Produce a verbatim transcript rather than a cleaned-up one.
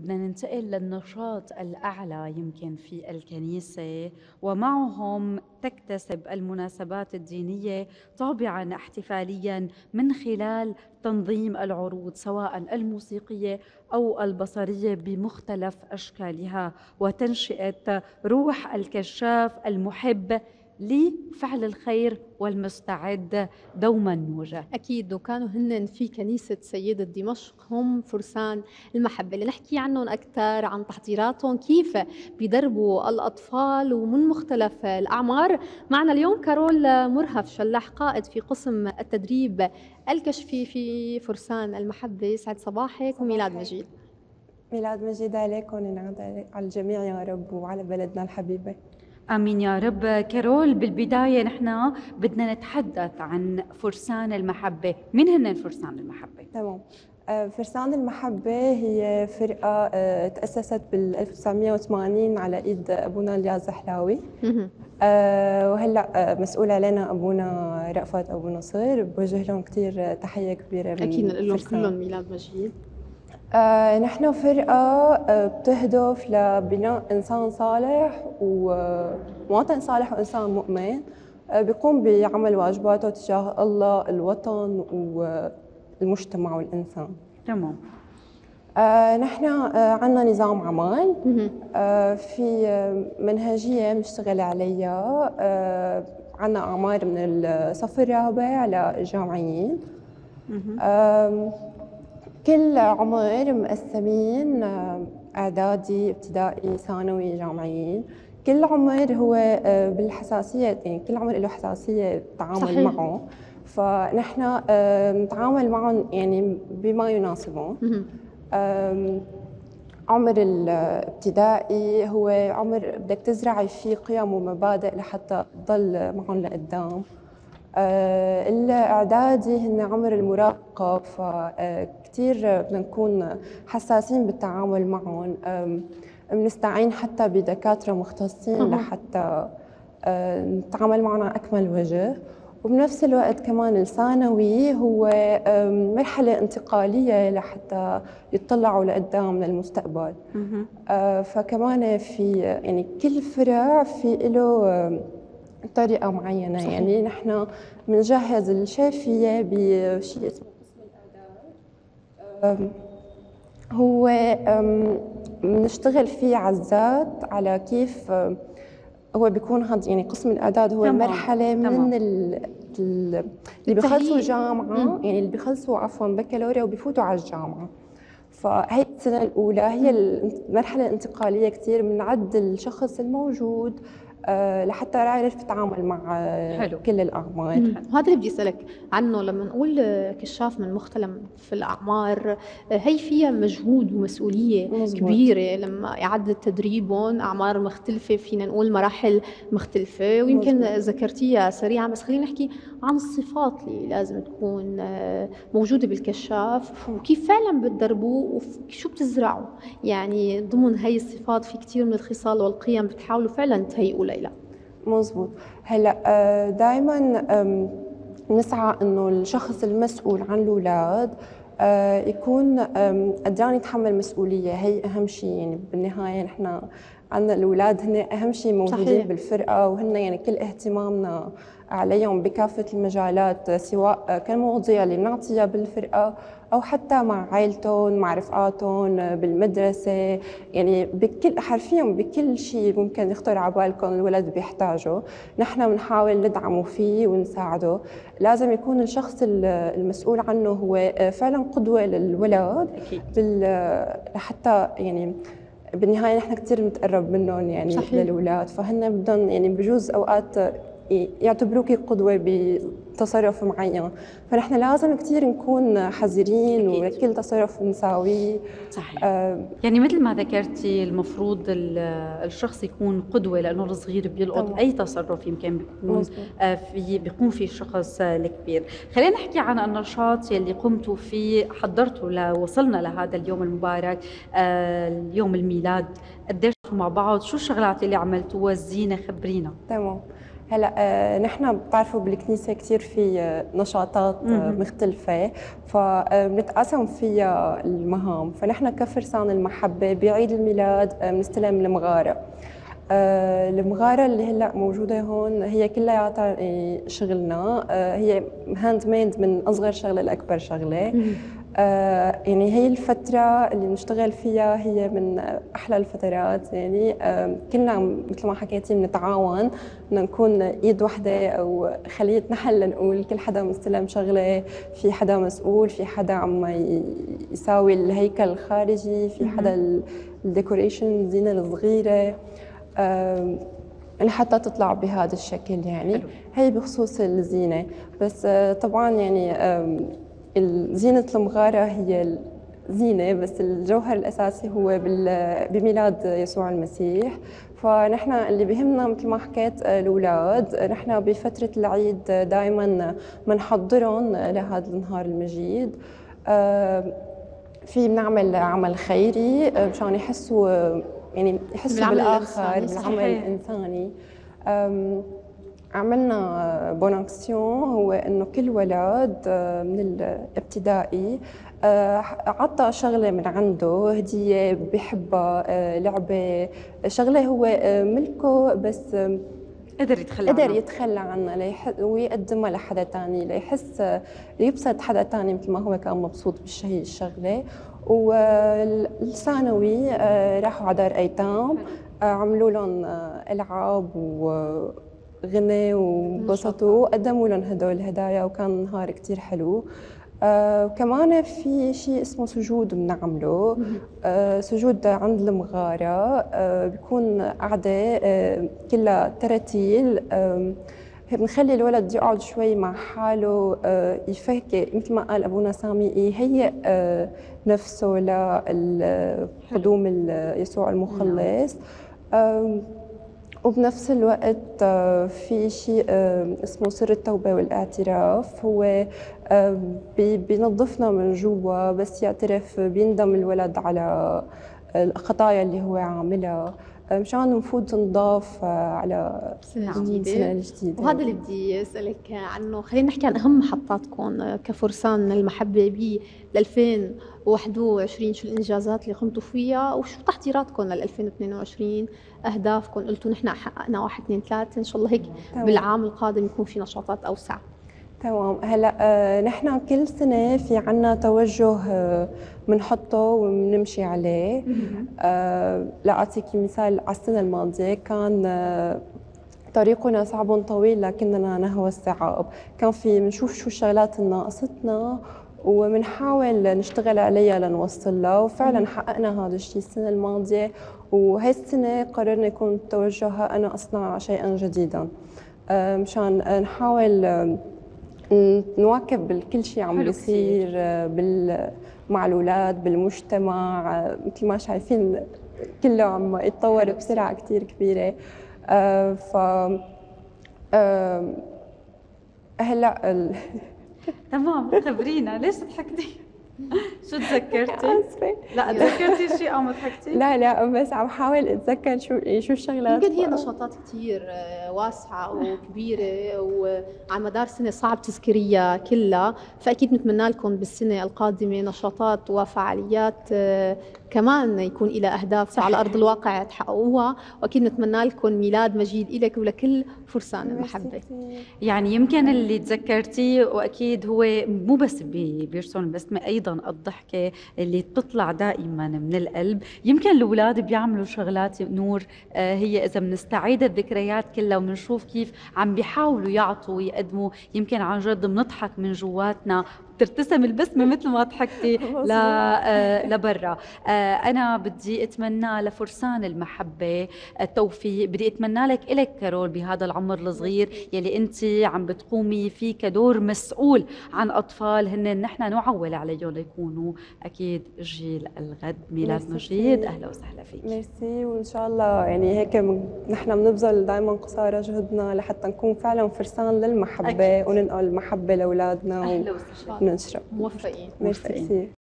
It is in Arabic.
بدنا ننتقل للنشاط الأعلى يمكن في الكنيسة، ومعهم تكتسب المناسبات الدينية طابعا احتفاليا من خلال تنظيم العروض سواء الموسيقية أو البصرية بمختلف أشكالها، وتنشئة روح الكشاف المحب لفعل الخير والمستعد دوما نوجه. أكيد، وكانوا هن في كنيسة سيدة دمشق هم فرسان المحبة اللي نحكي عنهم أكثر عن تحضيراتهم كيف بيدربوا الأطفال ومن مختلف الأعمار. معنا اليوم كارول مرهف شلاح قائد في قسم التدريب الكشفي في فرسان المحبة. يسعد صباحك وميلاد مجيد. ميلاد مجيد عليكم ونعاد على الجميع يا رب وعلى بلدنا الحبيبة. آمين يا رب. كارول، بالبداية نحن بدنا نتحدث عن فرسان المحبة. من هن فرسان المحبة؟ تمام. فرسان المحبة هي فرقة تأسست بال ألف وتسعمئة وثمانين على إيد أبونا الياز زحلاوي. وهلا مسؤول علينا أبونا رأفت أبو نصر. بوجه لهم كثير تحية كبيرة. أكيد نقول لهم كلهم ميلاد مجيد. آه نحن فرقة آه بتهدف لبناء إنسان صالح ومواطن صالح وإنسان مؤمن آه بيقوم بعمل واجباته تجاه الله، الوطن والمجتمع والإنسان. تمام. آه نحن آه عندنا نظام عمل آه في منهجية بنشتغل عليها. آه عندنا أعمار من الصف الرابع للجامعيين. آه كل عمر مقسمين اعدادي، ابتدائي، ثانوي، جامعيين. كل عمر هو بالحساسيه، يعني كل عمر له حساسيه التعامل صحيح. معه، فنحن نتعامل معهم يعني بما يناسبهم. عمر الابتدائي هو عمر بدك تزرعي فيه قيم ومبادئ لحتى تضل معهم لقدام. آه الإعدادي هن عمر المراهقة، فكتير بدنا نكون حساسين بالتعامل معهم. بنستعين حتى بدكاترة مختصين لحتى آه نتعامل معهم على أكمل وجه. وبنفس الوقت كمان الثانوي هو مرحلة انتقالية لحتى يطلعوا لقدام للمستقبل. آه فكمان في يعني كل فرع في له طريقة معينة. صحيح. يعني نحن بنجهز الشافية بشيء اسمه قسم الآداب. هو بنشتغل فيه عزات على كيف هو بيكون هذا، يعني قسم الآداب هو تمام. مرحلة من تمام. اللي بيخلصوا جامعة، مم. يعني اللي بيخلصوا عفوا بكالوريا وبيفوتوا على الجامعة. فهي السنة الأولى هي المرحلة الانتقالية. كتير بنعد الشخص الموجود أه لحتى يعرف يتعامل مع حلو. كل الأعمار. وهذا اللي بدي أسألك عنه. لما نقول كشاف من مختلف الأعمار، هي فيها مجهود ومسؤولية مزبوط. كبيرة لما إعادة تدريبهم أعمار مختلفة، فينا نقول مراحل مختلفة، ويمكن ذكرتيها سريعا، بس خلينا نحكي عن الصفات اللي لازم تكون موجودة بالكشاف وكيف فعلا بتدربوا وشو بتزرعوا يعني ضمن هاي الصفات. في كتير من الخصال والقيم بتحاولوا فعلا تهيئوا ليلى. مزبوط. هلا دائما نسعى انه الشخص المسؤول عن الاولاد يكون قدران يتحمل مسؤوليه. هي اهم شيء. يعني بالنهايه نحن عندنا الاولاد هن اهم شيء موجودين صحيح. بالفرقه، وهن يعني كل اهتمامنا عليهم بكافه المجالات، سواء كالمواضيع اللي بنعطيها بالفرقه او حتى مع عائلتهم، مع رفقاتهم بالمدرسه. يعني بكل حرفيا بكل شيء ممكن يخطر على بالكم الولد بيحتاجه نحن بنحاول ندعمه فيه ونساعده. لازم يكون الشخص المسؤول عنه هو فعلا قدوه للولد حتى يعني بالنهايه نحن كثير بنتقرب منهم يعني صحيح. للاولاد، فهن بدهم يعني بجوز اوقات يعتبروكي قدوة بتصرف معين، فنحن لازم كثير نكون حذرين وكل تصرف نساويه. صحيح. آه يعني مثل ما ذكرتي المفروض الشخص يكون قدوة، لأنه الصغير بيلقط طبعا. أي تصرف يمكن بيكون آه في بيكون في الشخص الكبير. خلينا نحكي عن النشاط يلي قمتوا فيه، حضرتوا لوصلنا لهذا اليوم المبارك، آه اليوم الميلاد. قديش مع بعض، شو الشغلات اللي عملتوها؟ الزينة خبرينا. تمام. هلا آه نحن بتعرفوا بالكنيسه كثير في آه، نشاطات آه مختلفه، فبنتقاسم فيها المهام. فنحن كفرسان المحبه بعيد الميلاد آه بنستلم المغاره. آه المغاره اللي هلا موجوده هون هي كلياتها آه، شغلنا، آه هي هاند ميد من اصغر شغله لاكبر شغله. آه يعني هي الفترة اللي بنشتغل فيها هي من أحلى الفترات. يعني آه كلنا مثل ما حكيتي بنتعاون، بدنا نكون إيد واحدة أو خلية نحل لنقول. كل حدا مستلم شغلة، في حدا مسؤول، في حدا عم يساوي الهيكل الخارجي، في حدا الديكوريشن الزينة الصغيرة آه لحتى تطلع بهذا الشكل. يعني هي بخصوص الزينة. بس آه طبعا يعني آه زينة المغارة هي الزينة، بس الجوهر الأساسي هو بميلاد يسوع المسيح. فنحن اللي بهمنا مثل ما حكيت الأولاد، نحن بفترة العيد دائما بنحضرهم لهذا النهار المجيد. في بنعمل عمل خيري مشان يحسوا، يعني يحسوا بالآخر، بالعمل الإنساني. عملنا بوناكسيون، هو انه كل ولد من الابتدائي عطى شغله من عنده، هديه بحبها، لعبه، شغله هو ملكه بس قدر يتخلى قدر عنها يتخلى عنها ليح... ويقدمها لحدا تاني ليحس يبسط حدا تاني مثل ما هو كان مبسوط بهي الشغله. والثانوي راحوا على دار ايتام، عملوا لهم العاب و غنى وبسطوا وقدموا لهم هدول الهدايا، وكان نهار كتير حلو. آه كمان في شيء اسمه سجود بنعمله، آه سجود عند المغارة. آه بيكون قعدة آه كلها تراتيل، آه بنخلي الولد يقعد شوي مع حاله، آه يفكر مثل ما قال أبونا سامي، يهيئ آه نفسه لقدوم يسوع المخلص. آه وبنفس الوقت في شيء اسمه سر التوبة والاعتراف، هو بينظفنا من جوا، بس يعترف بيندم الولد على الخطايا اللي هو عاملها مشان نفوت نضاف على السنة الجديدة. السنة الجديدة. وهذا اللي بدي أسألك عنه. خلينا نحكي عن أهم محطاتكم كفرسان المحبة ب ألفين وواحد وعشرين. شو الإنجازات اللي قمتوا فيها، وشو تحضيراتكم لل ألفين واثنين وعشرين؟ أهدافكم قلتوا نحن حققنا واحد اثنين ثلاثة، إن شاء الله هيك تمام. بالعام القادم يكون في نشاطات أوسع. تمام. هلا آه نحن كل سنه في عنا توجه آه بنحطه وبنمشي عليه. آه لاعطيكي مثال، على السنه الماضيه كان آه طريقنا صعب طويل لكننا نهوى الصعاب. كان في بنشوف شو الشغلات اللي ناقصتنا وبنحاول نشتغل عليها لنوصل لها، وفعلا حققنا هذا الشيء السنه الماضيه. وهي السنه قررنا يكون توجهها انا اصنع شيئا جديدا، آه مشان نحاول آه نواكب كل شيء عم بيصير مع الأولاد بالمجتمع. مثل ما شايفين كله عم يتطور بسرعة كتير كبيرة. آه ف آه هلا ال... تمام. خبرينا ليش ضحكتي؟ شو تذكرتي؟ آسفة. لا تذكرتي شيء عم ضحكتي؟ لا لا بس عم حاول اتذكر شو شو الشغلات. يمكن هي نشاطات كثير واسعه وكبيره وعلى مدار سنه صعب تذكريها كلها، فاكيد نتمنى لكم بالسنه القادمه نشاطات وفعاليات كمان يكون إلى أهداف صح. على أرض الواقع تحققوها، وأكيد نتمنى لكم ميلاد مجيد إلك ولكل فرسان المحبة. يعني يمكن اللي تذكرتيه وأكيد هو مو بس بيرسم البسمة، أيضا الضحكة اللي بتطلع دائما من القلب. يمكن الأولاد بيعملوا شغلات نور، هي إذا بنستعيد الذكريات كلها وبنشوف كيف عم بيحاولوا يعطوا ويقدموا، يمكن عن جد بنضحك من جواتنا، ترتسم البسمة مثل ما ضحكتي لبرا. أنا بدي أتمنى لفرسان المحبة التوفيق، بدي أتمنى لك إلك كارول بهذا العمر الصغير يلي أنت عم بتقومي فيه كدور مسؤول عن أطفال هن نحن نعول عليهم ليكونوا أكيد جيل الغد. ميلاد مجيد، أهلا وسهلا فيك. ميرسي، وإن شاء الله يعني هيك نحن بنبذل دائما قصارى جهدنا لحتى نكون فعلا فرسان للمحبة أكيد. وننقل المحبة لأولادنا أهلا وسهلا وننشرب. موفقين. ميرسي.